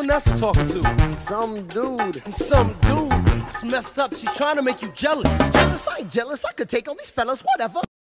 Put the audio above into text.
Vanessa talking to? Some dude. Some dude. It's messed up. She's trying to make you jealous. Jealous? I ain't jealous. I could take all these fellas, whatever.